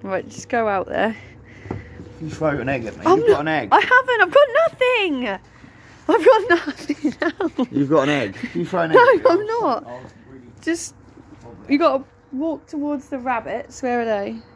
Right, just go out there. You throw an egg at me. You've got an egg. I haven't. I've got nothing. I've got nothing now. You've got an egg. You throw an egg. No, I'm not. Just, you got to walk towards the rabbits. Where are they?